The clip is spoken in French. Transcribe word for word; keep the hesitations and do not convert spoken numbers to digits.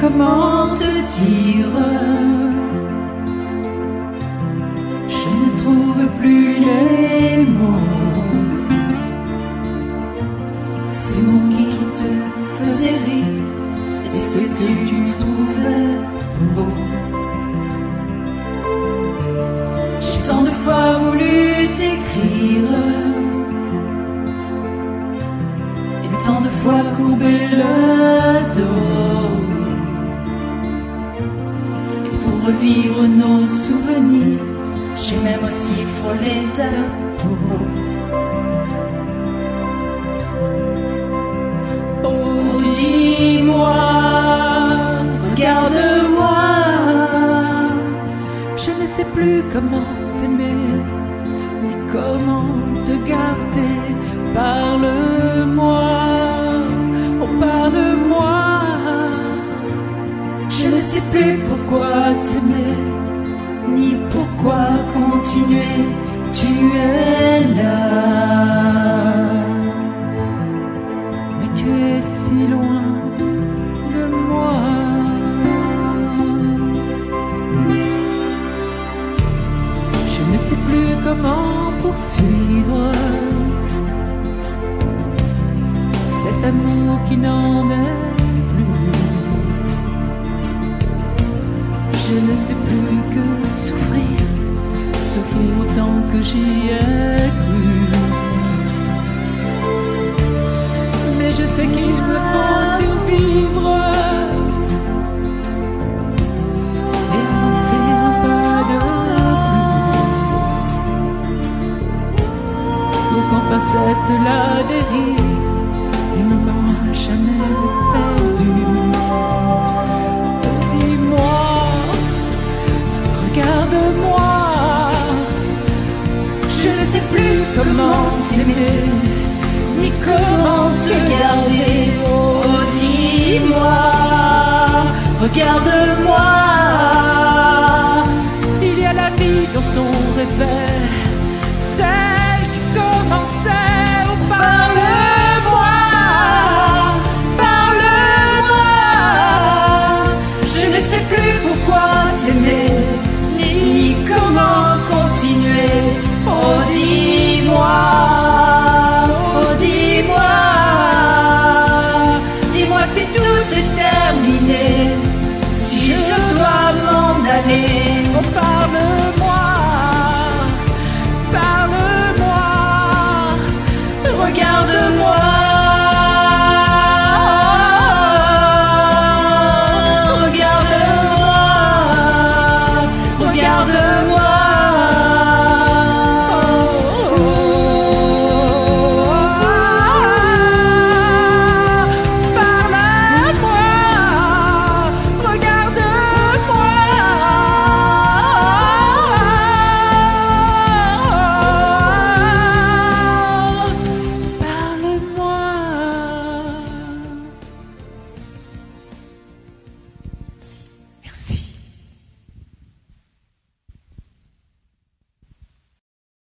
comment te dire. Je ne trouve plus les mots. Ces mots qui te faisaient rire, est-ce que tu trouvais beau? J'ai tant de fois voulu t'écrire, et tant de fois courbé le dos, et pour revivre nos souvenirs, j'ai même aussi frôlé ta peau. Oh, dis-moi, regarde-moi. Je ne sais plus comment t'aimer, ni comment te garder. Parle-moi, oh parle-moi. Je ne sais plus pourquoi t'aimer, ni pourquoi continuer. Tu es là, mais tu es si loin de moi. Je ne sais plus comment poursuivre cet amour qui n'en est plus. Je ne sais plus que souffrir, souffrir autant que j'y ai cru. Mais je sais qu'il me faut survivre et avancer un pas de plus pour qu'on pas cesse la dérive. Il ne m'aura jamais perdu. Dis-moi, regarde-moi. je ne sais plus comment t'aimer, ni comment te garder. Oh, dis-moi, regarde-moi.